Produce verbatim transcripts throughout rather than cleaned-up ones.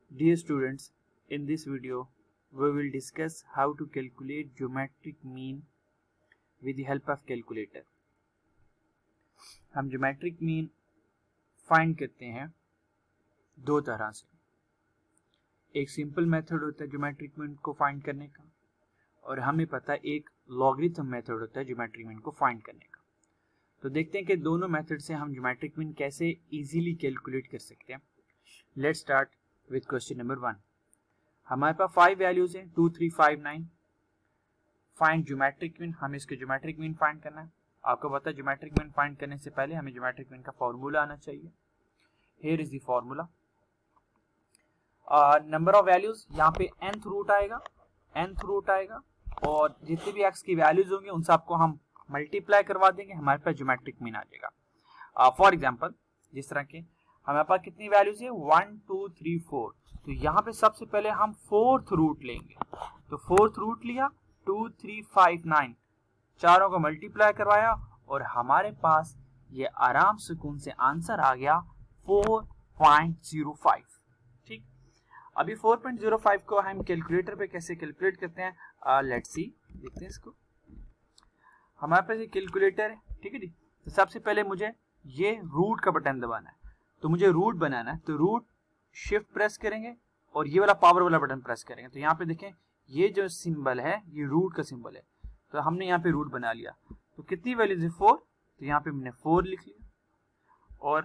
Dear students, in this video we will discuss how to calculate geometric mean with the help of calculator. हम geometric mean find करते हैं दो तरह से. एक सिंपल मेथड होता है geometric mean को find करने का, और हमें पता है एक लॉगरिथम मेथड होता है geometric mean को find करने का. तो देखते हैं कि दोनों मेथड से हम geometric mean कैसे इजीली कैलकुलेट कर सकते हैं. Let's start with question number one. हमारे पास फाइव वैल्यूज हैं, two three five nine. Find geometric mean, हमें इसके ज्योमेट्रिक मीन फाइंड करना है. आपको पता है ज्योमेट्रिक मीन फाइंड करने से पहले हमें ज्योमेट्रिक मीन का फॉर्मूला आना चाहिए. Here is the formula. Number of values, यहाँ पे nth रूट आएगा, nth रूट आएगा, और जितने भी x की वैल्यूज होंगे उन सबको हम मल्टीप्लाई करवा देंगे, हमारे पास ज्योमेट्रिक मीन आ जाएगा. फॉर एग्जाम्पल जिस तरह के हमारे पास कितनी वैल्यूज है, वन टू थ्री फोर. तो यहाँ पे सबसे पहले हम फोर्थ रूट लेंगे. तो फोर्थ रूट लिया, टू थ्री फाइव नाइन, चारों को मल्टीप्लाई करवाया और हमारे पास ये आराम सुकून से आंसर आ गया फोर पॉइंट ज़ीरो फाइव. ठीक, अभी फोर पॉइंट ज़ीरो फाइव को हम कैलकुलेटर पे कैसे कैलकुलेट करते हैं, लेट्स सी, देखते हैं इसको. हमारे पास ये कैलकुलेटर है, ठीक है जी. तो सबसे पहले मुझे ये रूट का बटन दबाना है. तो मुझे रूट बनाना है, तो रूट शिफ्ट प्रेस करेंगे और ये वाला पावर वाला बटन प्रेस करेंगे. तो यहाँ पे देखें ये जो सिंबल है ये रूट का सिंबल है. तो हमने यहाँ पे रूट बना लिया. तो कितनी वैल्यूज है, फोर. तो यहाँ पे मैंने फोर लिख लिया और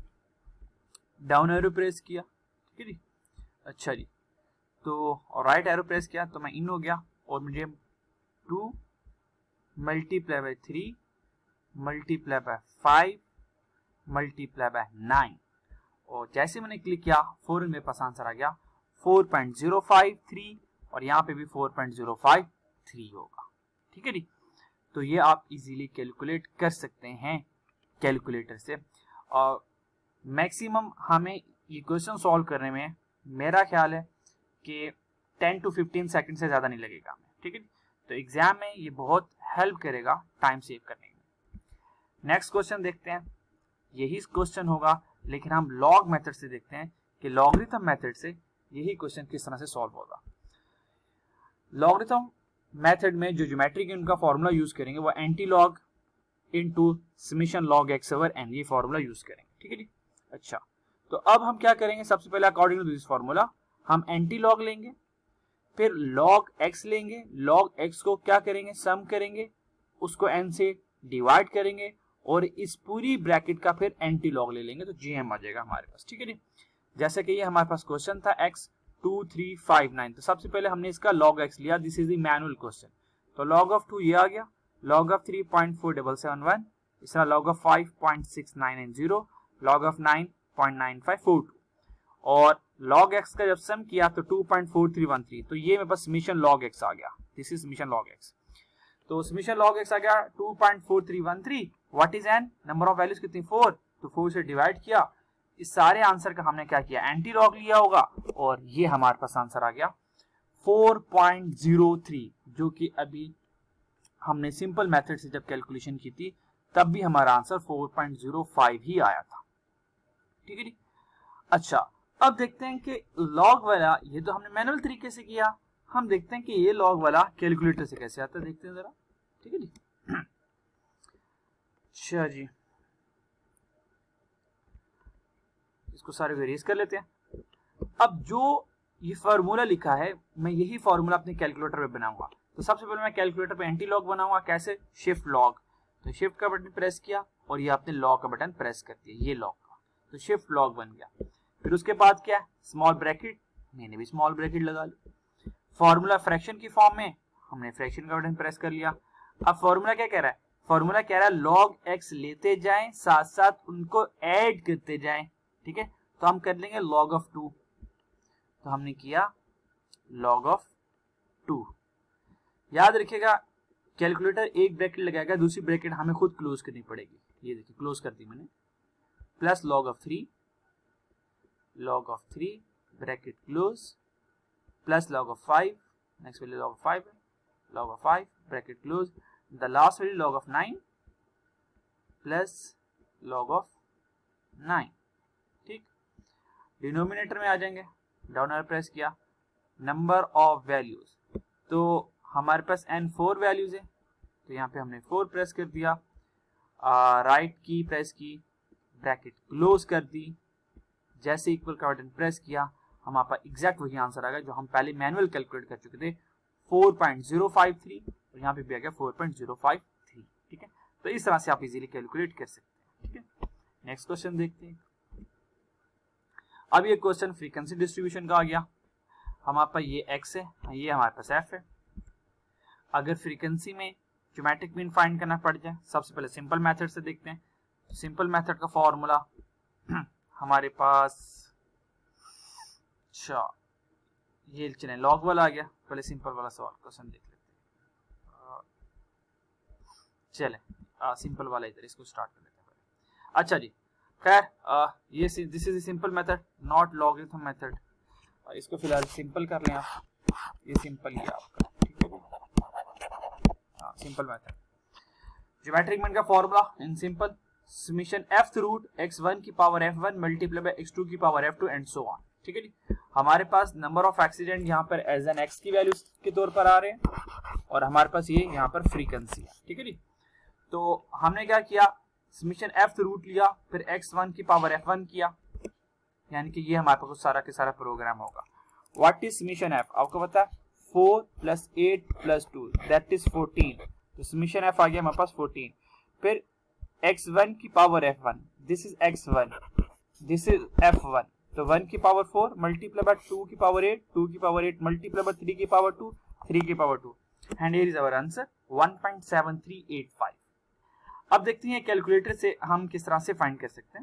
डाउन एरो प्रेस किया, ठीक है जी. अच्छा जी, तो और राइट एरो प्रेस किया तो मैं इन हो गया, और मुझे two multiply by three multiply by five multiply by nine, और जैसे मैंने क्लिक किया फोर मेरे पास आंसर आ गया four point zero five three, और यहाँ पे भी four point zero five three होगा. ठीक है जी. तो ये आप इजीली कैलकुलेट कर सकते हैं कैलकुलेटर से. और मैक्सिमम हमें ये क्वेश्चन सॉल्व करने में मेरा ख्याल है कि टेन टू फिफ्टीन सेकंड से ज़्यादा नहीं लगेगा हमें. ठीक है. तो एग्जाम में ये बहुत हेल्प करेगा टाइम सेव करने में. नेक्स्ट क्वेश्चन देखते हैं. यही क्वेश्चन होगा, लेकिन हम लॉग मेथड से देखते हैं कि लॉगरिथम मेथड से यही क्वेश्चन किस तरह से सॉल्व होगा. लॉगरिथम मेथड में जो ज्योमेट्रिक मीन का फॉर्मूला यूज करेंगे वो anti log into summation log x over n, ये फॉर्मूला यूज करेंगे. ठीक है जी. अच्छा, तो अब हम क्या करेंगे, सबसे पहले अकॉर्डिंग टू दिस फॉर्मूला हम एंटी लॉग लेंगे, फिर लॉग एक्स लेंगे. लॉग एक्स को क्या करेंगे, सम करेंगे, उसको एन से डिवाइड करेंगे, और इस पूरी ब्रैकेट का फिर एंटी लॉग ले लेंगे, तो जीएम आ जाएगा हमारे पास. ठीक है जी. जैसे कि ये हमारे पास क्वेश्चन था x two three five nine, तो सबसे पहले हमने इसका लॉग एक्स लिया. This is the manual question. तो लॉग ऑफ टू ये आ गया, log of three point four seven seven one, इस तरह log of five point six nine nine zero, log of nine point nine five four two, और log x का जब sum किया तो two point four three one three. तो ये मेरे पास समेशन लॉग एक्स आ गया. This is summation log x. तो समेशन लॉग एक्स आ गया two point four three one three. What is n, number of values कितनी, फोर. तो फोर से डिवाइड किया, इस सारे आंसर का हमने क्या किया, एंटी लॉग लिया होगा, और ये हमारे पास आंसर आ गया फोर पॉइंट ज़ीरो थ्री, जो कि अभी हमने सिंपल मेथड से जब कैलकुलेशन की थी तब भी हमारा answer four point zero five ही आया था. ठीक है जी. अच्छा, अब देखते हैं कि लॉग वाला, ये तो हमने मैनुअल तरीके से किया, हम देखते हैं कि ये लॉग वाला कैलकुलेटर से कैसे आता है, देखते हैं जरा. ठीक है जी. अच्छा जी, इसको सारे को इरेज कर लेते हैं. अब जो ये फार्मूला लिखा है मैं यही फार्मूला अपने कैलकुलेटर पे बनाऊंगा. तो सबसे पहले मैं कैलकुलेटर पे एंटी लॉग बनाऊंगा. कैसे, शिफ्ट लॉग. तो शिफ्ट का बटन प्रेस किया और ये आपने लॉग का बटन प्रेस कर दिया, ये लॉग का, तो शिफ्ट लॉग बन गया. फिर उसके बाद क्या, स्मॉल ब्रैकेट, मैंने भी स्मॉल ब्रैकेट लगा ली. फॉर्मूला फ्रैक्शन की फॉर्म में, हमने फ्रैक्शन का बटन प्रेस कर लिया. अब फॉर्मूला क्या कह रहा है, फॉर्मूला कह रहा है लॉग एक्स लेते जाएं, साथ साथ उनको ऐड करते जाएं. ठीक है. तो हम कर लेंगे लॉग ऑफ टू. तो हमने किया लॉग ऑफ टू. याद रखिएगा कैलकुलेटर एक ब्रैकेट लगाएगा, दूसरी ब्रैकेट हमें खुद क्लोज करनी पड़ेगी. ये देखिए क्लोज कर दी मैंने. Plus log of three, log of three bracket close, plus log of five, next value log of five, log of five bracket close, the last value log of nine plus log of nine. ठीक, denominator में आ जाएंगे down arrow press किया, number of values, तो हमारे पास N four values है, तो यहाँ पे हमने फोर प्रेस कर दिया, राइट की प्रेस की, ब्रैकेट क्लोज कर दी, जैसे इक्वल का बटन प्रेस किया हमारे पास एग्जैक्ट वही आंसर आ गया जो हम पहले मैनुअल कैलकुलेट कर चुके थे, four point zero five three, और यहाँ पे भी आ गया four point zero five three. ठीक है, तो इस तरह से आप इजीली कैलकुलेट कर सकते हैं। ठीक है, नेक्स्ट क्वेश्चन देखते हैं। अब ये क्वेश्चन फ्रीक्वेंसी डिस्ट्रीब्यूशन का आ गया, हमारे पास ये x है, ये हमारे पास f है। अगर फ्रीक्वेंसी में ज्योमेट्रिक मीन फाइंड करना पड़ जाए, सबसे पहले सिंपल मेथड से देखते हैं। सिंपल मेथड का फॉर्मूला हमारे पास, अच्छा ये चले लॉग वाला आ गया, पहले सिंपल वाला सवाल क्वेश्चन देख लेते हैं। चले सिंपल वाला इधर इसको स्टार्ट कर लेते हैं। अच्छा जी, खैर ये this is simple method, not logarithm method. इसको फिलहाल सिंपल कर लें आप, ये सिंपल ही आपका। ठीक है, हाँ सिंपल मेथड। ज्योमेट्रिक मीन का formula in simple, summation f root x one की power F one multiply by x two की power f two and so on. ठीक है जी, हमारे पास नंबर ऑफ एक्सीडेंट यहाँ पर एज एन एक्स की value के तौर पर आ रहे हैं, और हमारे पास ये यहाँ पर फ्रीक्वेंसी है। ठीक है जी, तो हमने क्या किया, समेशन एफ रूट लिया, फिर एक्स वन की पावर एफ वन किया, यानी कि ये हमारे पास सारा के सारा प्रोग्राम होगा। व्हाट इज समेशन एफ, आपको पता है four plus eight plus two that is fourteen, तो समेशन एफ आ गया हमारे पास फोर्टीन। फिर एक्स वन की power F one, this is x one, this is f one, तो वन की power four multiply by two की पावर एट, टू की power eight multiply by three की पावर टू, थ्री की power two, and here is our answer one point seven three eight five. अब देखते हैं calculator से हम किस तरह से फाइंड कर सकते हैं।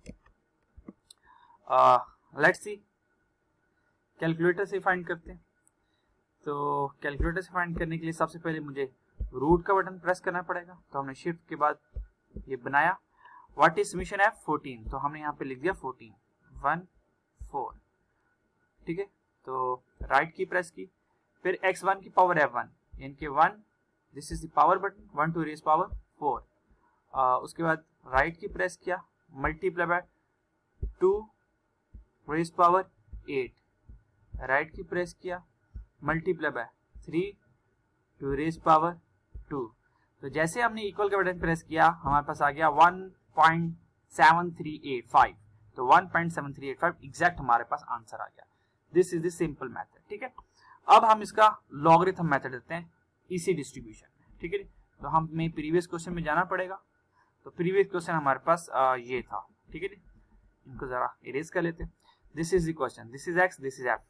लेट्स सी, कैलकुलेटर से फाइंड करते हैं। तो कैलकुलेटर से फाइंड करने के लिए सबसे पहले मुझे रूट का बटन प्रेस करना पड़ेगा, तो हमने शिफ्ट के बाद ये बनाया। What is summation f, fourteen, तो हमने यहाँ पे लिख दिया फोर्टीन, वन फोर। ठीक है, तो राइट की प्रेस की, फिर एक्स वन की पावर एफ वन, यानी कि one, this is the power button, one two raise power four. उसके बाद राइट की प्रेस किया, multiply by two raise power eight, right key press किया, multiply by three two raise power two. तो जैसे हमने equal का button press किया हमारे पास आ गया one point seven three eight five, तो one point seven three eight five exact हमारे पास आंसर आ गया। This is the simple method. ठीक है, अब हम इसका लॉगरिथम मेथड देते हैं इसी डिस्ट्रीब्यूशन में। ठीक है, तो हमें प्रीवियस क्वेश्चन में जाना पड़ेगा। तो प्रीवियस क्वेश्चन हमारे पास आ, ये था। ठीक है, इनको जरा इरेज कर लेते हैं। This is the question, this is X, this is F.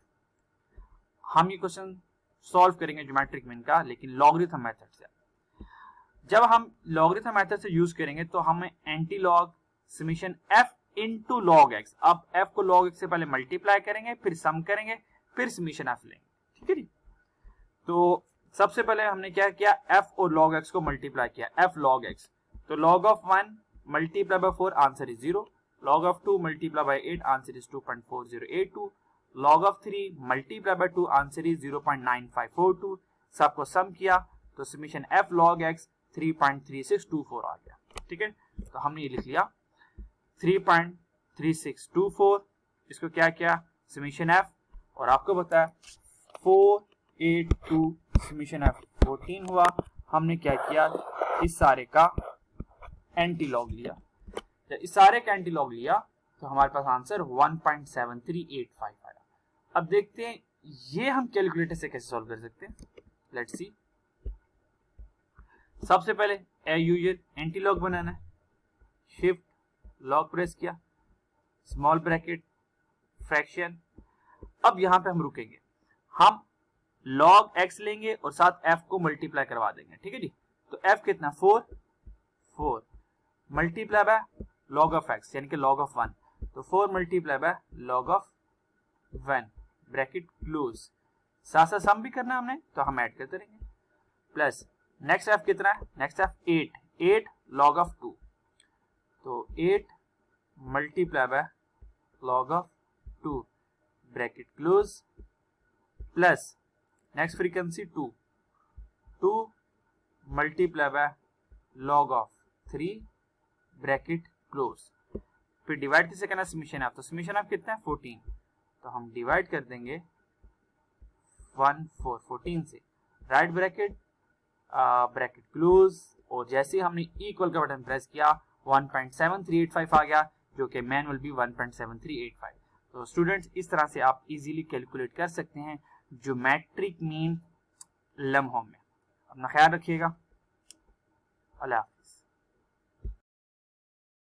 हम ये क्वेश्चन सॉल्व करेंगे ज्योमेट्रिक मीन का, लेकिन लॉगरिथम मेथड से। जब हम लॉगरिथम मेथड से यूज करेंगे तो हमें anti log summation F into log X, अब एफ को लॉग एक्स से पहले मल्टीप्लाई करेंगे, फिर सम करेंगे, फिर समेशन एफ लेंगे। ठीक है जी, तो सबसे पहले हमने क्या किया, एफ और लॉग एक्स को मल्टीप्लाई किया, एफ लॉग एक्स, तो log of one multiply by four answer is zero, log of two multiply by eight answer is two point four zero eight two, log of three multiply by two answer is zero point nine five four two। सबको sum किया तो summation f log x three point three six two four आ गया। ठीक है, तो हमने ये लिख लिया three point three six two four, इसको क्या किया समेशन f, और आपको पता है four eight two summation f fourteen हुआ। हमने क्या किया, इस सारे का एंटी लॉग लिया, इस सारे का एंटी लॉग लिया तो हमारे पास answer one point seven three eight five आया। अब देखते हैं ये हम कैलकुलेटर से कैसे सॉल्व कर सकते हैं। लेट्स सी, सबसे पहले ए यूजुअल एंटी लॉग बनाना है, शिफ्ट लॉग प्रेस किया, स्मॉल ब्रैकेट फ्रैक्शन। अब यहां पे हम रुकेंगे, हम लॉग एक्स लेंगे और साथ एफ को मल्टीप्लाई करवा देंगे। ठीक है जी, तो एफ कितना four, four multiply by log of X यानी कि लॉग ऑफ वन, तो four multiply by log of one, bracket close. साथ साथ सम भी करना हमने तो हम ऐड करते रहेंगे, प्लस नेक्स्ट एफ कितना है, next F eight, eight log of two, तो eight multiply by log of two, bracket close, plus next frequency two, two multiply by log of three, bracket close. फिर divide किसे करना, summation of, तो summation of कितना है fourteen, तो हम divide कर देंगे वन फोर फोर्टीन से, राइट ब्रैकेट ब्रैकेट क्लोज, और जैसे हमने इक्वल का बटन प्रेस किया one point seven three eight five आ गया, जो कि mean will be one point seven three eight five. तो स्टूडेंट्स इस तरह से आप इजीली कैलकुलेट कर सकते हैं ज्योमेट्रिक मीन लम्हों में। अपना ख्याल रखिएगा। अल्लाह।